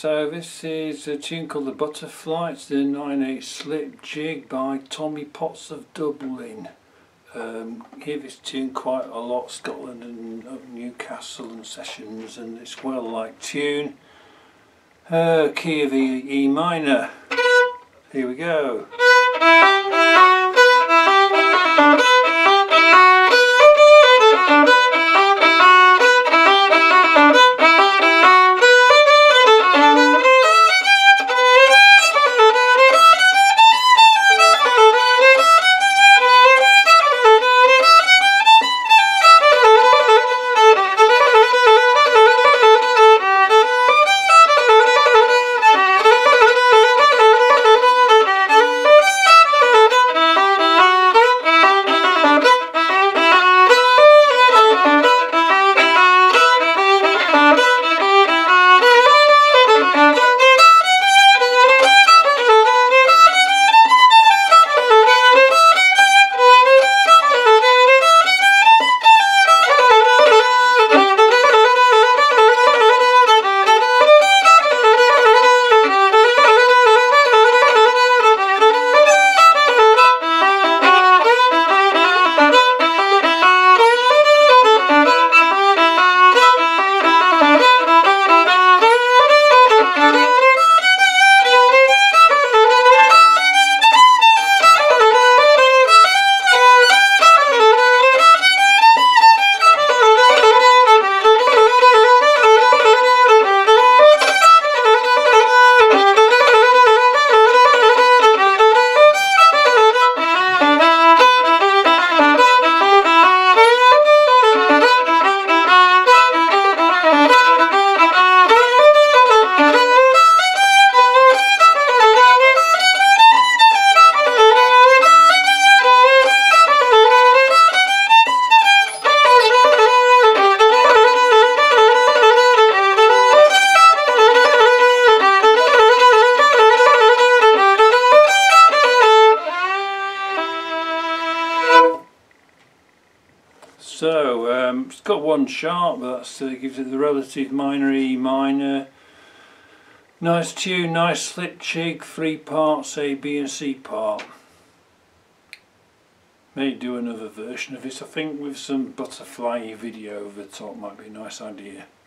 So this is a tune called The Butterfly. It's the 9/8 slip jig by Tommy Potts of Dublin. Hear this tune quite a lot, Scotland and Newcastle and sessions, and it's a well liked tune. Key of E minor. Here we go. So it's got one sharp, but that gives it the relative minor E minor. Nice tune, nice slip jig, 3 parts, A, B and C part. May do another version of this, I think, with some butterfly video over the top, might be a nice idea.